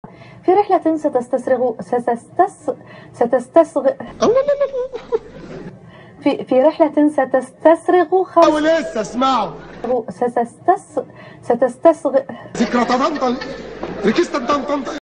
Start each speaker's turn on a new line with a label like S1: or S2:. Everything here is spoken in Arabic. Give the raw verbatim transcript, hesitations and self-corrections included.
S1: في رحلة ستستسرغ ستستس ستستسغ في في رحلة ستستسرغ خمس
S2: أو لسه اسمعوا
S1: ستستس ستستسغ
S2: ذكرى طنطا ركزت طنطا